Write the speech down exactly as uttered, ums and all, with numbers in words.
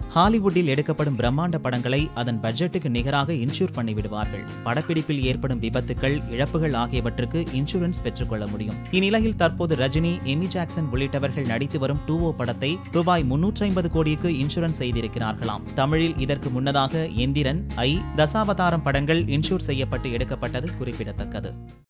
ஹாலிவுட்டில் எடுக்கப்படும் பிரம்மாண்ட படங்களை அதன் பட்ஜெட்டுக்கு நிகராக இன்சூர் பண்ணிவிடுவார்கள். படப்பிடிப்பில் ஏற்படும் விபத்துக்கள், இழப்புகள் ஆகியவற்றுக்கு இன்சூரன்ஸ் பெற்றுக்கொள்ள முடியும். இந்நிலையில் தற்போது ரஜினி, எமி ஜாக்சன் உள்ளிட்டவர்கள் நடித்து வரும் டூ ஓ படத்தை ரூபாய் முன்னூற்றி ஐம்பது கோடிக்கு இன்சூரன்ஸ் செய்திருக்கிறார்களாம். தமிழில் இதற்கு முன்னதாக எந்திரன், ஐ, தசாவதாரம் படங்கள் இன்சூர் செய்யப்பட்டு எடுக்கப்பட்டது குறிப்பிடத்தக்கது.